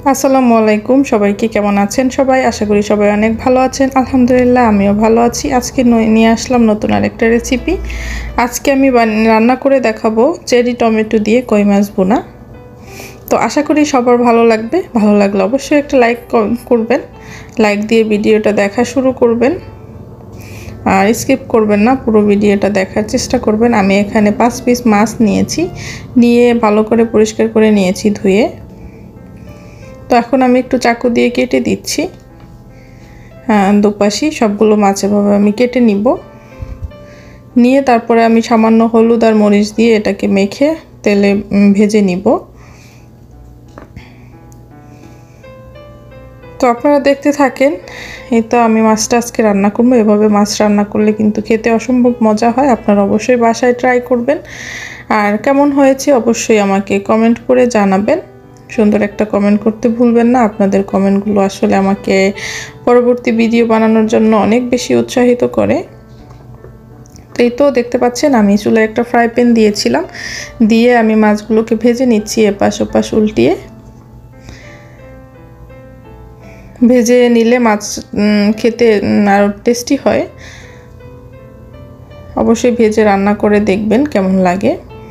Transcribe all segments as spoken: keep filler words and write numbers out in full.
আসসালামু আলাইকুম সবাইকে কেমন আছেন সবাই আশা করি সবাই অনেক ভালো আছেন আলহামদুলিল্লাহ আমিও ভালো আছি আজকে নিয়ে আসলাম নতুন আরেকটা রেসিপি আজকে আমি রান্না করে দেখাবো চেরি টমেটো দিয়ে কই মাছ ভুনা তো আশা করি সবার ভালো লাগবে ভালো লাগলে অবশ্যই একটা লাইক করবেন লাইক দিয়ে ভিডিওটা দেখা শুরু করবেন আর স্কিপ করবেন না পুরো ভিডিওটা দেখার চেষ্টা করবেন আমি এখানে পাঁচ পিস মাছ নিয়েছি নিয়ে ভালো করে পরিষ্কার করে নিয়েছি ধুয়ে তো এখন আমি একটু চাকু দিয়ে কেটে দিচ্ছি হ্যাঁ দুপাশি সবগুলো মাছ এভাবে আমি কেটে নিব নিয়ে তারপরে আমি সামান্য হলুদ আর মরিচ দিয়ে এটাকে মেখে তেলে ভেজে নিব তো আপনারা দেখতে থাকেন এই তো আমি মাছটা আজকে রান্না করব এভাবে মাছ রান্না করলে কিন্তু খেতে অসম্ভব মজা হয় আপনারা অবশ্যই বাসায় ট্রাই করবেন আর কেমন হয়েছে অবশ্যই আমাকে কমেন্ট করে জানাবেন সুন্দর একটা কমেন্ট করতে ভুলবেন না আপনাদের কমেন্টগুলো আসলে আমাকে পরবর্তী ভিডিও বানানোর জন্য অনেক বেশি উৎসাহিত করে এই তো দেখতে পাচ্ছেন আমি চুলায় একটা ফ্রাই প্যান দিয়েছিলাম দিয়ে আমি মাছগুলোকে ভেজে নিচ্ছি এপাশ ওপাশ উল্টিয়ে ভেজে নিলে মাছ খেতে আরো টেস্টি হয় অবশ্যই ভেজে রান্না করে দেখবেন কেমন লাগে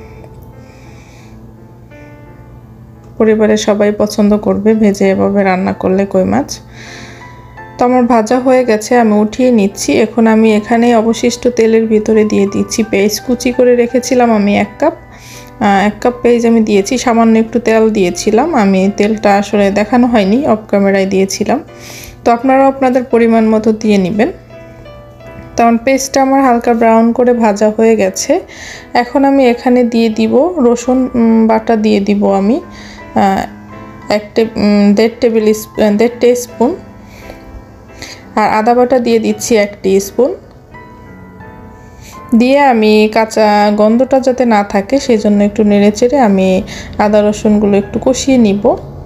পরিবারের সবাই পছন্দ করবে ভেজে এভাবে রান্না করলে কই মাছ তো আমার ভাজা হয়ে গেছে আমি উঠিয়ে নিচ্ছি এখন আমি এখানে অবশিষ্ট তেলের ভিতরে দিয়ে দিচ্ছি পেঁয়াজ কুচি করে রেখেছিলাম আমি এক কাপ এক কাপ পেঁয়াজ আমি দিয়েছি সামান্য একটু তেল দিয়েছিলাম আমি তেলটা আসলে দেখানো হয়নি অফ ক্যামেরায় দিয়েছিলাম তো আপনারাও আপনাদের পরিমাণ মতো দিয়ে নেবেন তখন পেস্টটা আমার হালকা ব্রাউন করে ভাজা হয়ে গেছে এখন আমি এখানে দিয়ে দিব রসুন বাটা দিয়ে দিব আমি এক দেড় টেবিল দেড় টিস্পুন আর আদা বাটা দিয়ে দিচ্ছি এক টিস্পুন দিয়ে আমি কাঁচা গন্ধটা যাতে না থাকে সেই জন্য একটু নেড়েচেড়ে আমি আদা রসুনগুলো একটু কষিয়ে নিব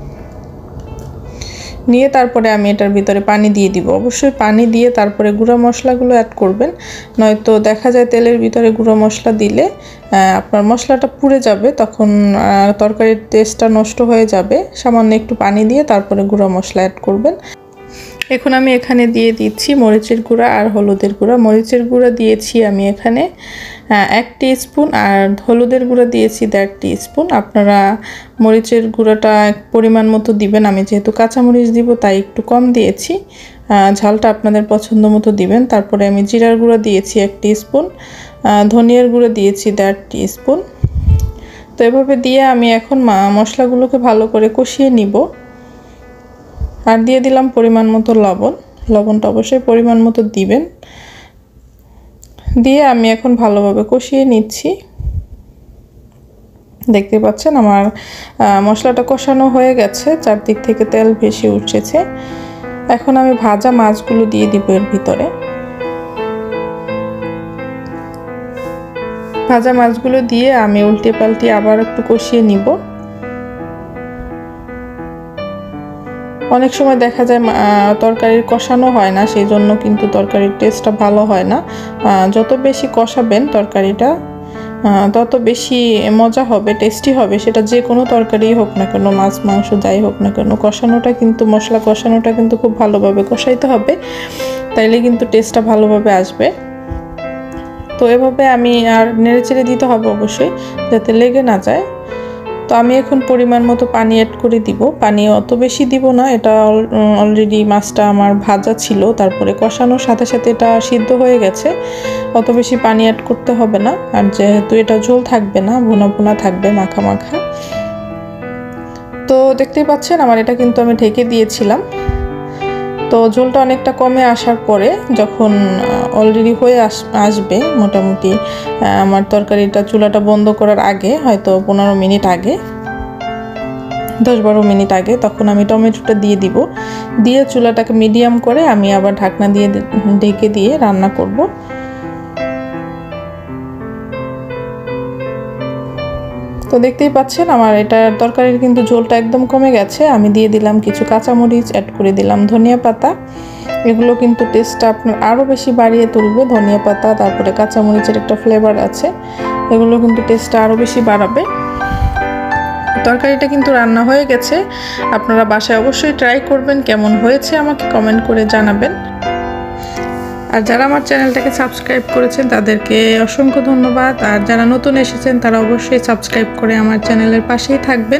নিয়ে তারপরে আমি এটার ভিতরে পানি দিয়ে দিব অবশ্যই পানি দিয়ে তারপরে গুঁড়া মশলাগুলো অ্যাড করবেন নয়তো দেখা যায় তেলের ভিতরে গুঁড়া মশলা দিলে আপনার মশলাটা পুড়ে যাবে তখন তরকারির টেস্টটা নষ্ট হয়ে যাবে সামান্য একটু পানি দিয়ে তারপরে গুঁড়া মশলা অ্যাড করবেন এখন আমি এখানে দিয়ে দিচ্ছি মরিচের গুঁড়া আর হলুদের গুঁড়া মরিচের গুঁড়া দিয়েছি আমি এখানে এক টিস্পুন আর হলুদের গুঁড়া দিয়েছি দেড় টিস্পুন আপনারা মরিচের গুঁড়াটা পরিমাণ মতো দিবেন আমি যেহেতু কাঁচামরিচ দিব তাই একটু কম দিয়েছি ঝালটা আপনাদের পছন্দ মতো দিবেন তারপরে আমি জিরার গুঁড়া দিয়েছি এক টিস্পুন ধনিয়ার গুঁড়া দিয়েছি দেড় টিস্পুন তো এভাবে দিয়ে আমি এখন মশলাগুলোকে ভালো করে কষিয়ে নিব আর দিয়ে দিলাম পরিমাণ মতো লবণ লবণটা অবশ্যই পরিমাণ মতো দিবেন দিয়ে আমি এখন ভালোভাবে কষিয়ে নিচ্ছি দেখতে পাচ্ছেন আমার মশলাটা কষানো হয়ে গেছে চারদিক থেকে তেল ভেসে উঠেছে এখন আমি ভাজা মাছগুলো দিয়ে দিব এর ভিতরে ভাজা মাছগুলো দিয়ে আমি উল্টে পাল্টে আবার একটু কষিয়ে নিব অনেক সময় দেখা যায় তরকারির কষানো হয় না সেই জন্য কিন্তু তরকারির টেস্টটা ভালো হয় না যত বেশি কষাবেন তরকারিটা তত বেশি মজা হবে টেস্টি হবে সেটা যে কোনো তরকারি হোক না কেন মাছ মাংস যাই হোক না কেন কষানোটা কিন্তু মশলা কষানোটা কিন্তু খুব ভালোভাবে কষাইতে হবে তাইলে কিন্তু টেস্টটা ভালোভাবে আসবে তো এভাবে আমি আর নেড়েচেড়ে দিতে হবে অবশ্যই যাতে লেগে না যায় তো আমি এখন পরিমাণ মতো পানি অ্যাড করে দিব পানি অত বেশি দিব না এটা অলরেডি মাছটা আমার ভাজা ছিল তারপরে কষানোর সাথে সাথে এটা সিদ্ধ হয়ে গেছে অত বেশি পানি অ্যাড করতে হবে না আর যেহেতু এটা ঝোল থাকবে না ভুনা ভুনা থাকবে মাখা মাখা তো দেখতেই পাচ্ছেন আমার এটা কিন্তু আমি ঢেকে দিয়েছিলাম তো ঝোলটা অনেকটা কমে আসার পরে যখন অলরেডি হয়ে আসবে মোটামুটি আমার তরকারিটা চুলাটা বন্ধ করার আগে হয়তো পনেরো মিনিট আগে দশ বারো মিনিট আগে তখন আমি টমেটোটা দিয়ে দিব দিয়ে চুলাটাকে মিডিয়াম করে আমি আবার ঢাকনা দিয়ে ঢেকে দিয়ে রান্না করব তো দেখতেই পাচ্ছেন আমার এটা তরকারির কিন্তু ঝোলটা একদম কমে গেছে আমি দিয়ে দিলাম কিছু কাঁচামরিচ অ্যাড করে দিলাম ধনিয়া পাতা এগুলো কিন্তু টেস্টটা আপনার আরও বেশি বাড়িয়ে তুলবে ধনিয়া পাতা তারপরে কাঁচামরিচের একটা ফ্লেভার আছে এগুলো কিন্তু টেস্টটা আরও বেশি বাড়াবে তরকারিটা কিন্তু রান্না হয়ে গেছে। আপনারা বাসায় অবশ্যই ট্রাই করবেন, কেমন হয়েছে আমাকে কমেন্ট করে জানাবেন। আর যারা আমার চ্যানেলটাকে সাবস্ক্রাইব করেছেন তাদেরকে অসংখ্য ধন্যবাদ। আর যারা নতুন এসেছেন তারা অবশ্যই সাবস্ক্রাইব করে আমার চ্যানেলের পাশেই থাকবেন।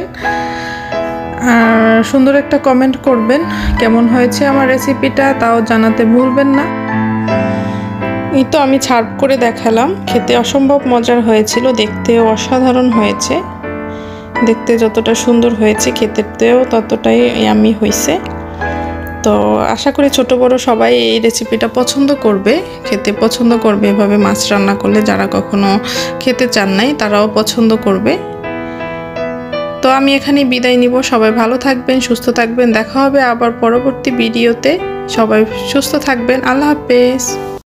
আর সুন্দর একটা কমেন্ট করবেন কেমন হয়েছে আমার রেসিপিটা, তাও জানাতে ভুলবেন না। এই তো আমি সার্ভ করে দেখালাম, খেতে অসম্ভব মজার হয়েছিল, দেখতেও অসাধারণ হয়েছে। দেখতে যতটা সুন্দর হয়েছে খেতেও ততটাই ইয়ামি হয়েছে। তো আশা করি ছোট বড় সবাই এই রেসিপিটা পছন্দ করবে, খেতে পছন্দ করবে। এভাবে মাছ রান্না করলে যারা কখনো খেতে চান নাই তারাও পছন্দ করবে। তো আমি এখানে বিদায় নিব। সবাই ভালো থাকবেন, সুস্থ থাকবেন। দেখা হবে আবার পরবর্তী ভিডিওতে। সবাই সুস্থ থাকবেন। আল্লাহ হাফেজ।